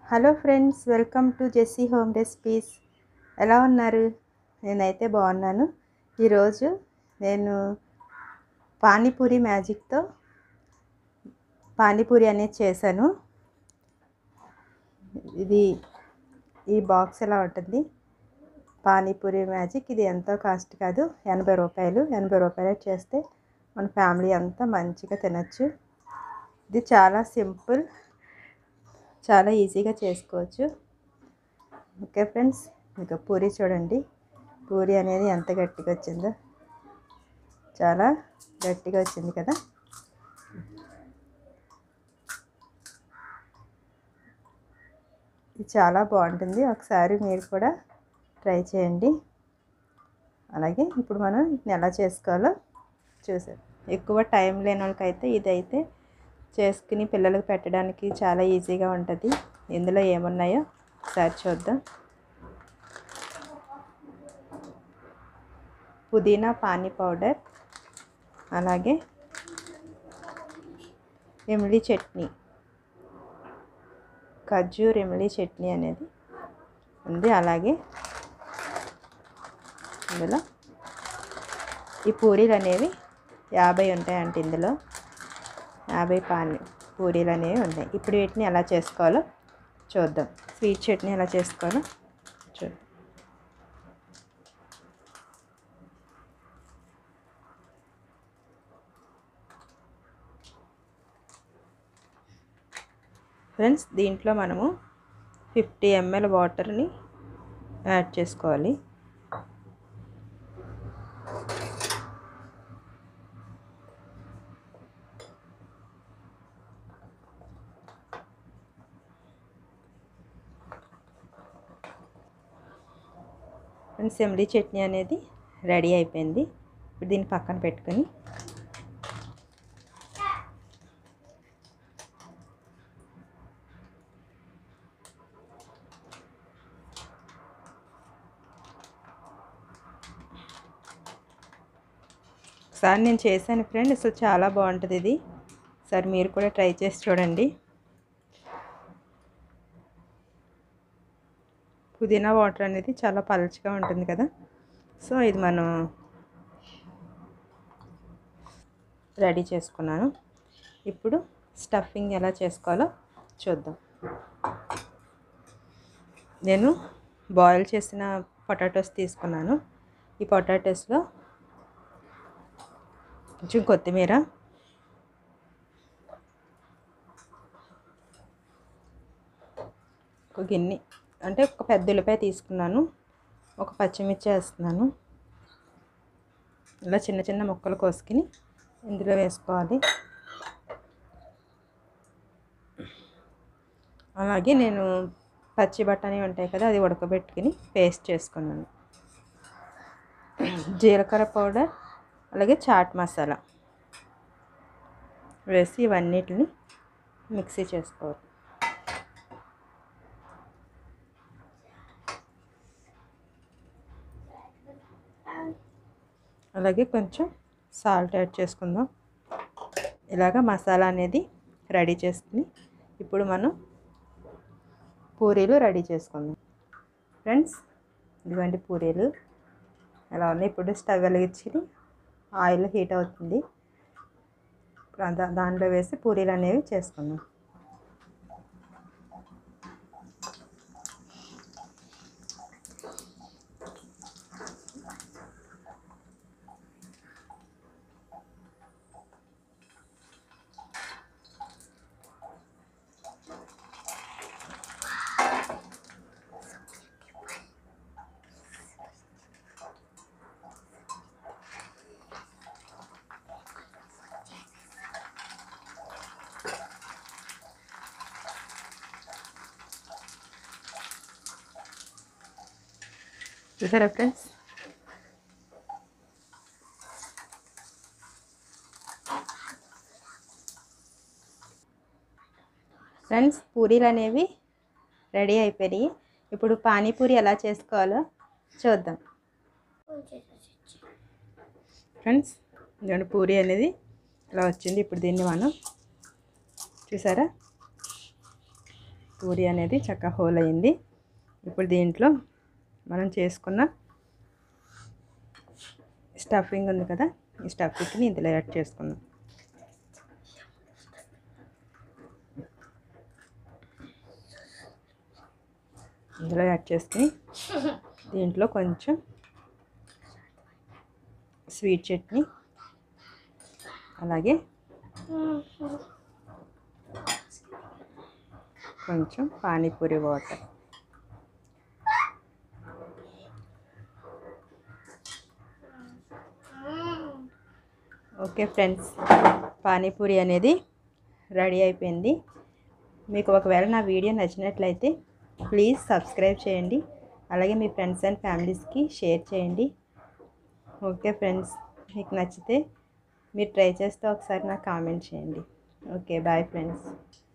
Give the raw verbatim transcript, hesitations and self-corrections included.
Hello friends, welcome to Jessy home recipes. ఎలా ఉన్నారు? నేనైతే బాగున్నాను. ఈరోజు నేను పానీపూరి మ్యాజిక్తో పానీపూరి అనేది చేశాను. ఇది ఈ బాక్స్ ఎలా ఉంటుంది, పానీపూరి మ్యాజిక్. ఇది ఎంతో కాస్ట్ కాదు, ఎనభై రూపాయలు ఎనభై రూపాయలు చేస్తే మన ఫ్యామిలీ అంతా మంచిగా తినచ్చు. ఇది చాలా సింపుల్, చాలా ఈజీగా చేసుకోవచ్చు. ఓకే ఫ్రెండ్స్, ఇక పూరి చూడండి. పూరి అనేది ఎంత గట్టిగా వచ్చిందో, చాలా గట్టిగా వచ్చింది కదా. ఇది చాలా బాగుంటుంది, ఒకసారి మీరు కూడా ట్రై చేయండి. అలాగే ఇప్పుడు మనం ఎలా చేసుకోవాలో చూసాం. ఎక్కువ టైం లేని వాళ్ళకైతే ఇదైతే చేసుకుని పిల్లలకు పెట్టడానికి చాలా ఈజీగా ఉంటుంది. ఇందులో ఏమున్నాయో ఒకసారి చూద్దాం. పుదీనా పానీ పౌడర్, అలాగే ఇమ్లీ చట్నీ, ఖర్జూర్ ఇమ్లీ చట్నీ అనేది ఉంది. అలాగే ఇందులో ఈ పూరీలు అనేవి యాభై ఉంటాయంటే ఇందులో యాభై పానీ పూరీలు అనేవి ఉన్నాయి. ఇప్పుడు వీటిని ఎలా చేసుకోవాలో చూద్దాం. స్వీట్ చట్నీ ఎలా చేసుకోవాలో చూద్దాం. ఫ్రెండ్స్, దీంట్లో మనము ఫిఫ్టీ ఎంఎల్ వాటర్ని యాడ్ చేసుకోవాలి. ఫ్రెండ్స్, ఇమ్లీ చట్నీ అనేది రెడీ అయిపోయింది. ఇప్పుడు దీన్ని పక్కన పెట్టుకొని ఒకసారి నేను చేశాను ఫ్రెండ్, అసలు చాలా బాగుంటుంది ఇది. ఒకసారి మీరు కూడా ట్రై చేసి చూడండి. పుదీనా వాటర్ అనేది చాలా పలుచగా ఉంటుంది కదా, సో ఇది మనం రెడీ చేసుకున్నాను. ఇప్పుడు స్టఫింగ్ ఎలా చేసుకోవాలో చూద్దాం. నేను బాయిల్ చేసిన పొటాటోస్ తీసుకున్నాను. ఈ పొటాటోస్లో కొంచెం కొత్తిమీర, ఒక గిన్నె అంటే ఒక పెద్ద ఉల్లిపాయ తీసుకున్నాను, ఒక పచ్చిమిర్చి వేస్తున్నాను. ఇలా చిన్న చిన్న ముక్కలు కోసుకుని ఇందులో వేసుకోవాలి. అలాగే నేను పచ్చి బఠానీ ఉంటాయి కదా, అది ఉడకబెట్టుకుని పేస్ట్ చేసుకున్నాను. జీలకర్ర పౌడర్, అలాగే చాట్ మసాలా వేసి ఇవన్నిటిని మిక్సీ చేసుకోవాలి. అలాగే కొంచెం సాల్ట్ యాడ్ చేసుకుందాం. ఇలాగ మసాలా అనేది రెడీ చేసుకుని ఇప్పుడు మనం పూరీలు రెడీ చేసుకుందాం. ఫ్రెండ్స్, ఇదిగోండి పూరీలు ఎలా ఉన్నాయి. ఇప్పుడు స్టవ్ వెలిగించి ఆయిల్ హీట్ అవుతుంది. దాంట్లో వేసి పూరీలు అనేవి చేసుకుందాం. చూసారా ఫ్రెండ్స్, ఫ్రెండ్స్ పూరీలు అనేవి రెడీ అయిపోయాయి. ఇప్పుడు పానీపూరి ఎలా చేసుకోవాలో చూద్దాం. ఫ్రెండ్స్, ఇదిగోండి పూరి అనేది ఇలా వచ్చింది. ఇప్పుడు దీన్ని మనం చూసారా పూరి అనేది చక్కగా హోల్ అయింది. ఇప్పుడు దీంట్లో మనం చేసుకున్న స్టఫింగ్ ఉంది కదా, ఈ స్టఫింగ్ని ఇందులో యాడ్ చేసుకుందాం. ఇందులో యాడ్ చేసుకుని దీంట్లో కొంచెం స్వీట్ చట్నీ, అలాగే కొంచెం panipuri water, okay friends, panipuri అనేది రెడీ అయిపోయింది. మీకు ఒకవేళ నా వీడియో నచ్చినట్లయితే ప్లీజ్ సబ్స్క్రైబ్ చేయండి, అలాగే మీ ఫ్రెండ్స్ అండ్ ఫ్యామిలీస్కి షేర్ చేయండి. ఓకే ఫ్రెండ్స్, మీకు నచ్చితే మీరు ట్రై చేస్తే ఒకసారి నాకు కామెంట్ చేయండి. Okay, bye friends.